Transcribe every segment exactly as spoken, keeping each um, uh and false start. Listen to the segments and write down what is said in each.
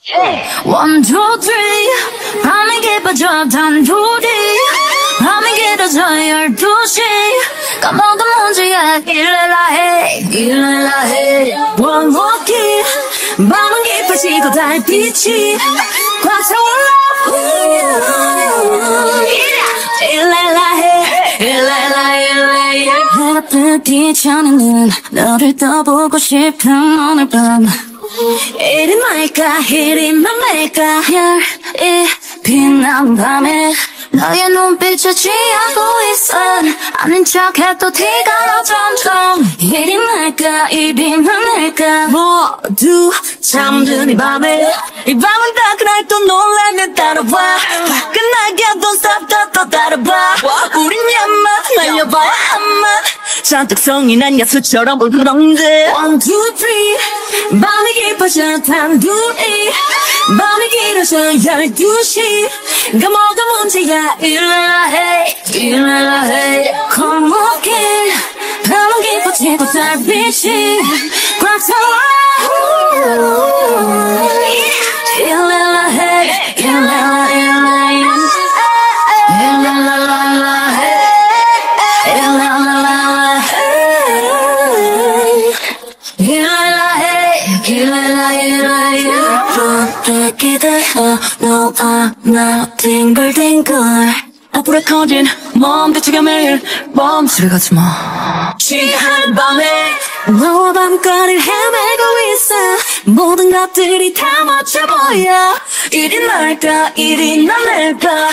One, two, three 밤이 깊어져 단둘이 밤이 길어져 열두 시 까먹은 문제야 일렐라 해 일렐라 해 One more key 밤은 깊어지고 달빛이 꽉 차올라 일렐라 해 일렐라 일렐라 해가 뜨기 전에는 너를 떠보고 싶은 오늘 밤 이리 말까 이리 말까 별이 빛나는 밤에 너의 눈빛에 취하고 있어 아는 척해도 티가 나 점점 이리 말까 이리 말까 모두 잠든 이 밤에 이 밤은 따끈할 또 놀라면 따라와 끝나게 don't stop 또, 또 따라봐 우린 야마 날려봐야 한마 잔뜩 성이 난 야수처럼 울렁대 One, two, three 밤이 깊어져 단둘이 밤이 길어져 열두 시 까먹은 문제야 일렐라 해 일렐라 해 거목에 밤은 깊어지고 달빛이 꽉 차올라 일렐라 해 일렐라 일렐라 일렐라 해 일렐라 해 일렐라 해 일렐라 일렐라 기대어 No I'm not 딩글딩글 앞으로 커진 몸 대체가 매일 멈추려 가지마 취한 밤에 너와 밤거리를 헤매고 있어 모든 것들이 다 멋져 보여 이리 날까 이리 날까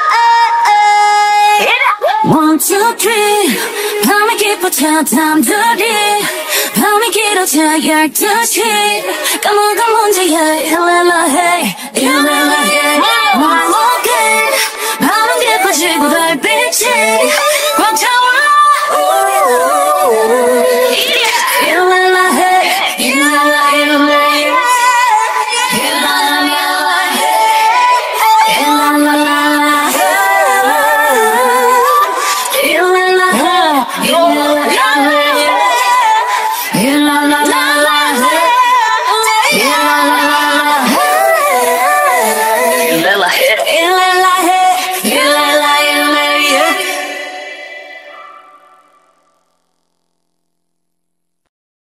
One, two, three 밤이 깊어져 잠들이 밤이 길어져 열두 시 까먹은 문제야 일렐라 해 일렐라 해